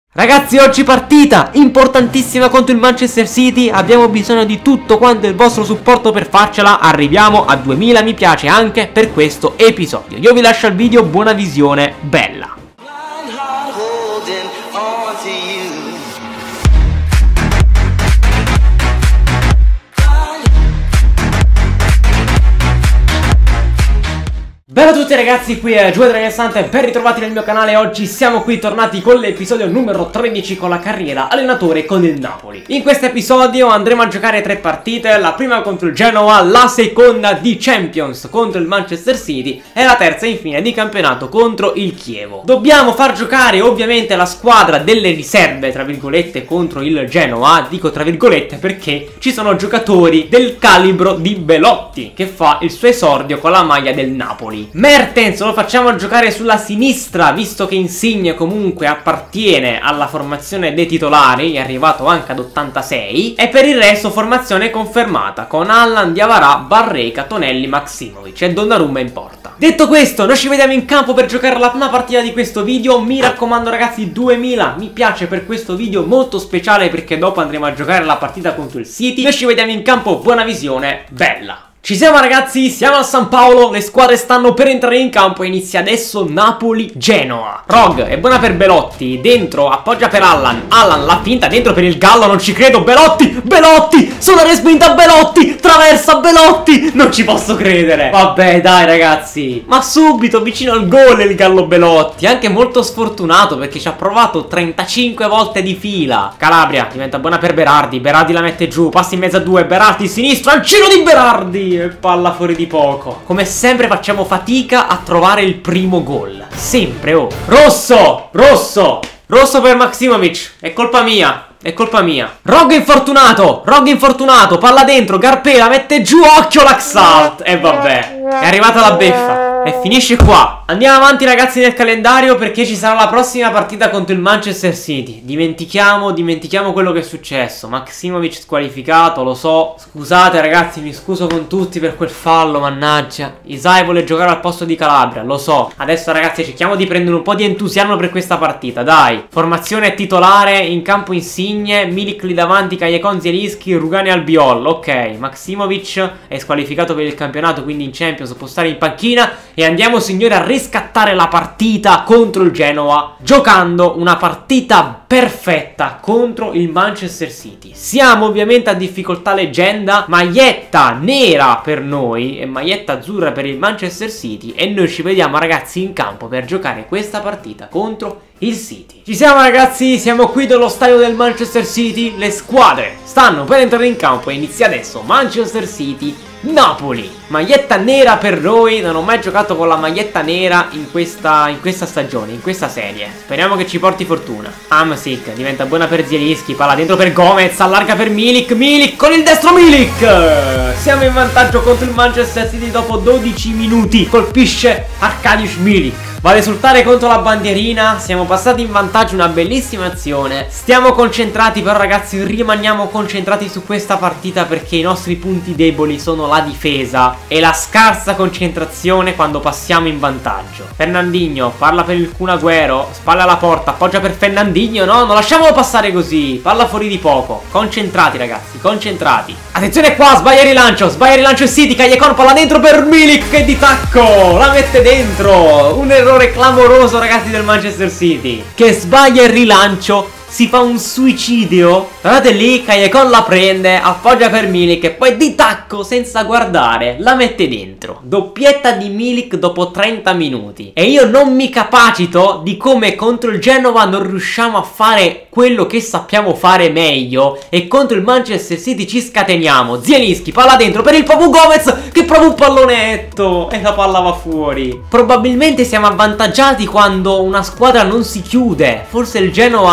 Ragazzi, oggi partita importantissima contro il Manchester City. Abbiamo bisogno di tutto quanto il vostro supporto per farcela. Arriviamo a 2000 mi piace anche per questo episodio. Io vi lascio il video, buona visione, bella. Bella a tutti ragazzi, qui è Giudragastante, ben ritrovati nel mio canale. Oggi siamo qui tornati con l'episodio numero 13 con la carriera allenatore con il Napoli. In questo episodio andremo a giocare 3 partite, la prima contro il Genoa, la seconda di Champions contro il Manchester City e la terza infine di campionato contro il Chievo. Dobbiamo far giocare ovviamente la squadra delle riserve, tra virgolette, contro il Genoa. Dico tra virgolette perché ci sono giocatori del calibro di Belotti, che fa il suo esordio con la maglia del Napoli. Mertens lo facciamo giocare sulla sinistra, visto che Insigne comunque appartiene alla formazione dei titolari, è arrivato anche ad 86. E per il resto formazione confermata con Allan, Diawara, Barreca, Tonelli, Maximovic e Donnarumma in porta. Detto questo, noi ci vediamo in campo per giocare la prima partita di questo video. Mi raccomando ragazzi, 2000 mi piace per questo video molto speciale, perché dopo andremo a giocare la partita contro il City. Noi ci vediamo in campo, buona visione, bella! Ci siamo ragazzi, siamo a San Paolo, le squadre stanno per entrare in campo e inizia adesso Napoli-Genoa. Rog è buona per Belotti, dentro appoggia per Allan, Allan la finta dentro per il Gallo, non ci credo, Belotti, Belotti, sulla respinta Belotti, traversa Belotti, non ci posso credere. Vabbè dai ragazzi, ma subito vicino al gol il Gallo Belotti, anche molto sfortunato perché ci ha provato 35 volte di fila. Calabria diventa buona per Berardi, Berardi la mette giù, passa in mezzo a due, Berardi sinistro, al giro di Berardi. E palla fuori di poco. Come sempre facciamo fatica a trovare il primo gol. Sempre, oh. Rosso! Rosso! Rosso per Maximovic. È colpa mia. È colpa mia. Rog infortunato. Rog infortunato. Palla dentro. Garpela mette giù. Occhio l'Axalt. E vabbè. È arrivata la beffa. E finisce qua. Andiamo avanti ragazzi nel calendario, perché ci sarà la prossima partita contro il Manchester City. Dimentichiamo quello che è successo. Maximovic squalificato, lo so. Scusate ragazzi, mi scuso con tutti per quel fallo, mannaggia. Isai vuole giocare al posto di Calabria, lo so. Adesso ragazzi cerchiamo di prendere un po' di entusiasmo per questa partita, dai. Formazione titolare, in campo Insigne, Milik lì davanti, Callecon, Zielinski, Rugani, Albiol. Ok, Maximovic è squalificato per il campionato, quindi in Champions può stare in panchina. E andiamo signori a riscattare la partita contro il Genoa, giocando una partita perfetta contro il Manchester City. Siamo ovviamente a difficoltà leggenda, maglietta nera per noi e maglietta azzurra per il Manchester City, e noi ci vediamo ragazzi in campo per giocare questa partita contro il City. Ci siamo ragazzi, siamo qui dallo stadio del Manchester City, le squadre stanno per entrare in campo e inizia adesso Manchester City Napoli. Maglietta nera per noi, non ho mai giocato con la maglietta nera in questa stagione, in questa serie. Speriamo che ci porti fortuna. Hamsik diventa buona per Zielinski, palla dentro per Gomez, allarga per Milik, Milik con il destro Milik! Siamo in vantaggio contro il Manchester City dopo 12 minuti, colpisce Arkadiusz Milik. Va a risultare contro la bandierina, siamo passati in vantaggio, una bellissima azione. Stiamo concentrati però ragazzi, rimaniamo concentrati su questa partita, perché i nostri punti deboli sono la difesa e la scarsa concentrazione quando passiamo in vantaggio. Fernandinho parla per il Kun Agüero, spalla alla porta, appoggia per Fernandinho, no, non lasciamolo passare così, palla fuori di poco. Concentrati ragazzi, concentrati. Attenzione qua, sbaglia il City, Callecon, palla dentro per Milik che di tacco la mette dentro. Un errore clamoroso ragazzi del Manchester City, che sbaglia il rilancio, si fa un suicidio. Guardate lì, Callecon la prende, appoggia per Milik e poi di tacco, senza guardare, la mette dentro. Doppietta di Milik dopo 30 minuti. E io non mi capacito di come contro il Genova non riusciamo a fare quello che sappiamo fare meglio, e contro il Manchester City ci scateniamo. Zielinski, palla dentro per il Papu Gomez, che prova un pallonetto e la palla va fuori. Probabilmente siamo avvantaggiati quando una squadra non si chiude. Forse il Genoa era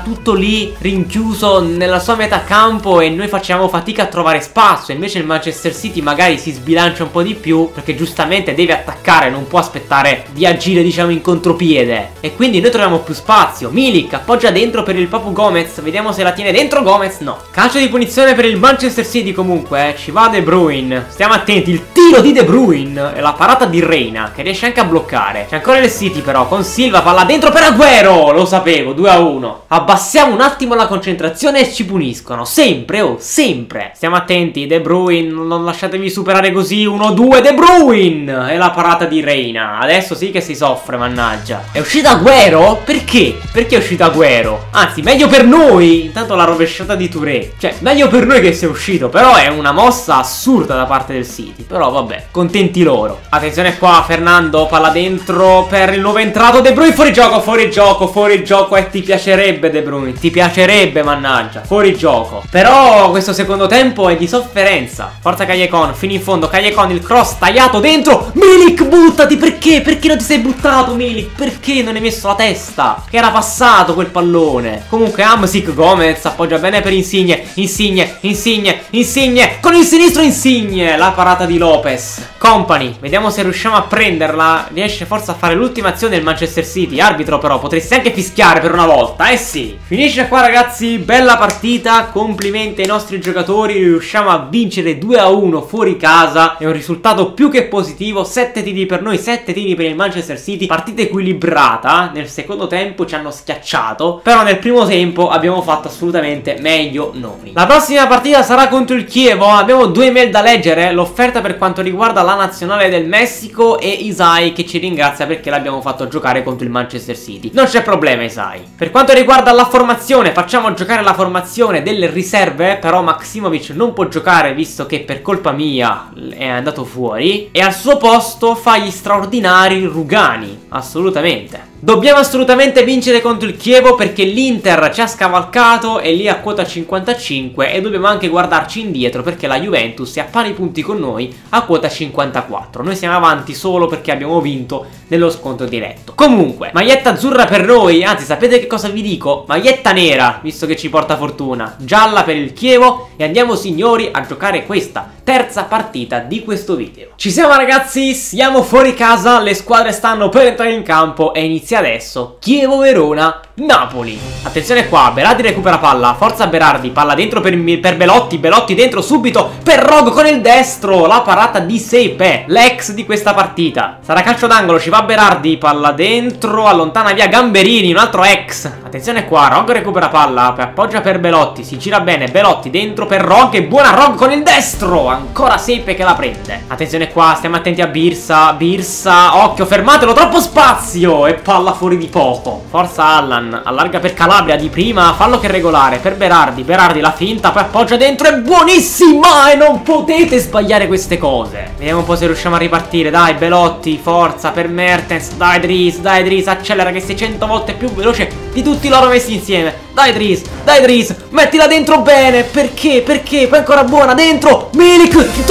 tutto lì rinchiuso nella sua metà campo e noi facciamo fatica a trovare spazio. Invece il Manchester City magari si sbilancia un po' di più, perché giustamente deve attaccare, non può aspettare di agire diciamo in contropiede, e quindi noi troviamo più spazio. Milik appoggia dentro per il Papu Gomez, vediamo se la tiene dentro. Gomez no. Calcio di punizione per il Manchester City comunque, ci va De Bruyne, stiamo attenti, il tiro di De Bruyne e la parata di Reina che riesce anche a bloccare. C'è ancora il City però con Silva, palla dentro per Agüero, lo sapevo, 2-1. Abbassiamo un attimo la concentrazione e ci puniscono, sempre, oh, sempre. Stiamo attenti, De Bruyne, non lasciatevi superare così. 1-2, De Bruyne e la parata di Reina. Adesso sì che si soffre, mannaggia. È uscito Agüero? Perché? Perché è uscito Agüero? Anzi, meglio per noi. Intanto la rovesciata di Touré, cioè meglio per noi che sia uscito, però è una mossa assurda da parte del City. Però vabbè, contenti loro. Attenzione qua, Fernando, palla dentro per il nuovo entrato De Bruyne, fuori gioco, fuori gioco, fuori gioco. E ti piacerebbe De Bruyne, ti piacerebbe, mannaggia, fuori gioco. Però questo secondo tempo è di sofferenza. Forza Callecon, fino in fondo, Callecon, il cross tagliato dentro. Milik, buttati, perché? Perché non ti sei buttato, Milik? Perché non hai messo la testa? Che era passato quel pallone. Comunque Hamsik, Gomez appoggia bene per Insigne, Insigne, Insigne, Insigne, con il sinistro Insigne, la parata di Lopez. Company, vediamo se riusciamo a prenderla. Riesce forse a fare l'ultima azione del Manchester City. Arbitro però, potresti anche fischiare per una volta, eh sì. Finisce qua ragazzi, bella partita, complimenti ai nostri giocatori. Riusciamo a vincere 2-1 fuori casa, è un risultato più che positivo. 7 tiri per noi, 7 tiri per il Manchester City. Partita equilibrata, nel secondo tempo ci hanno schiacciato, però nel primo tempo abbiamo fatto assolutamente meglio noi. La prossima partita sarà contro il Chievo. Abbiamo 2 email da leggere, l'offerta per quanto riguarda la nazionale del Messico e Isai che ci ringrazia perché l'abbiamo fatto giocare contro il Manchester City. Non c'è problema Isai. Per quanto riguarda la formazione, facciamo giocare la formazione delle riserve, però Maksimovic non può giocare visto che per colpa mia è andato fuori, e al suo posto fa gli straordinari Rugani, assolutamente. Dobbiamo assolutamente vincere contro il Chievo perché l'Inter ci ha scavalcato, è lì a quota 55, e dobbiamo anche guardarci indietro perché la Juventus è a pari punti con noi a quota 54. Noi siamo avanti solo perché abbiamo vinto nello scontro diretto. Comunque, maglietta azzurra per noi, anzi sapete che cosa vi dico? Maglietta nera, visto che ci porta fortuna, gialla per il Chievo, e andiamo signori a giocare questa terza partita di questo video. Ci siamo ragazzi, siamo fuori casa, le squadre stanno per entrare in campo e inizia adesso Chievo-Verona Napoli. Attenzione qua, Berardi recupera palla, forza Berardi, palla dentro per Belotti, Belotti dentro subito per Rog con il destro, la parata di Sepe, l'ex di questa partita. Sarà calcio d'angolo, ci va Berardi, palla dentro, allontana via Gamberini, un altro ex. Attenzione qua, Rog recupera palla, appoggia per Belotti, si gira bene, Belotti dentro per Rog, e buona Rog con il destro, ancora Sepe che la prende. Attenzione qua, stiamo attenti a Birsa, Birsa, occhio, fermatelo, troppo spazio, e palla fuori di poco. Forza Allan, allarga per Calabria di prima, fallo che regolare per Berardi, Berardi la finta, poi appoggia dentro, è buonissima e non potete sbagliare queste cose. Vediamo un po' se riusciamo a ripartire, dai Belotti, forza per Mertens, dai Dries, accelera che sei 100 volte più veloce di tutti loro messi insieme. Dai Dries, mettila dentro bene, perché, poi ancora buona, dentro, Milik,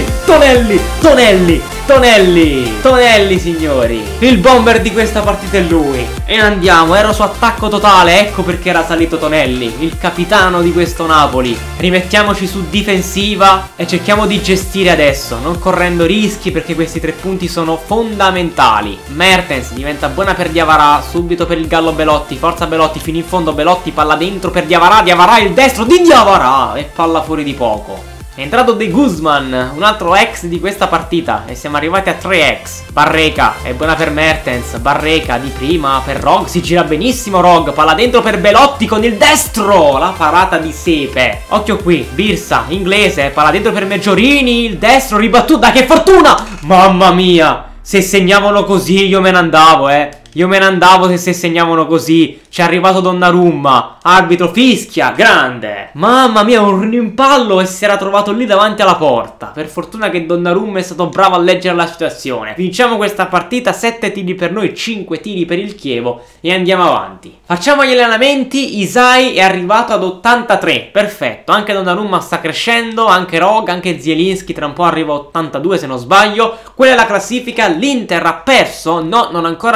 Tonelli signori, il bomber di questa partita è lui. E andiamo, ero su attacco totale, ecco perché era salito Tonelli, il capitano di questo Napoli. Rimettiamoci su difensiva e cerchiamo di gestire adesso, non correndo rischi perché questi 3 punti sono fondamentali. Mertens diventa buona per Diawara, subito per il gallo Belotti, forza Belotti fino in fondo, Belotti palla dentro per Diawara, il destro di Diawara e palla fuori di poco. È entrato De Guzman, un altro ex di questa partita, e siamo arrivati a 3 ex. Barreca, è buona per Mertens, Barreca di prima per Rog, si gira benissimo Rog, palla dentro per Belotti con il destro, la parata di Sepe. Occhio qui, Birsa, inglese, palla dentro per Meggiorini, il destro, ribattuta, che fortuna! Mamma mia, se segnavano così io me ne andavo, Io me ne andavo se segnavano così. C'è arrivato Donnarumma. Arbitro fischia. Grande. Mamma mia, un rimpallo e si era trovato lì davanti alla porta. Per fortuna che Donnarumma è stato bravo a leggere la situazione. Vinciamo questa partita. 7 tiri per noi, 5 tiri per il Chievo. E andiamo avanti. Facciamo gli allenamenti. Isai è arrivato ad 83. Perfetto. Anche Donnarumma sta crescendo. Anche Rog, anche Zielinski. Tra un po' arriva a 82 se non sbaglio. Quella è la classifica. L'Inter ha perso? No, non ha ancora giocato.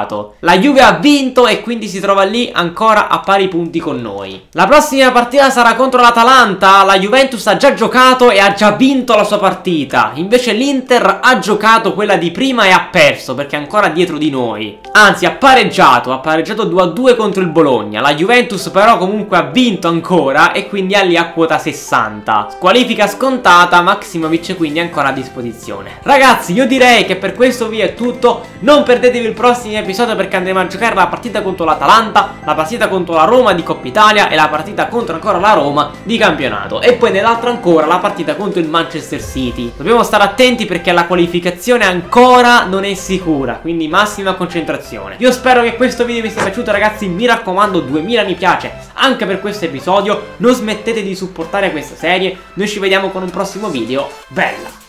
giocato. La Juve ha vinto e quindi si trova lì ancora a pari punti con noi. La prossima partita sarà contro l'Atalanta. La Juventus ha già giocato e ha già vinto la sua partita. Invece l'Inter ha giocato quella di prima e ha perso perché è ancora dietro di noi. Anzi, ha pareggiato 2-2 contro il Bologna. La Juventus però comunque ha vinto ancora e quindi è lì a quota 60. Squalifica scontata, Maksimovic quindi è ancora a disposizione. Ragazzi, io direi che per questo video è tutto. Non perdetevi il prossimo episodio perché andremo a giocare la partita contro l'Atalanta, la partita contro la Roma di Coppa Italia e la partita contro ancora la Roma di campionato. E poi nell'altro ancora la partita contro il Manchester City. Dobbiamo stare attenti perché la qualificazione ancora non è sicura, quindi massima concentrazione. Io spero che questo video vi sia piaciuto, ragazzi. Mi raccomando, 2000 mi piace anche per questo episodio. Non smettete di supportare questa serie. Noi ci vediamo con un prossimo video. Bella!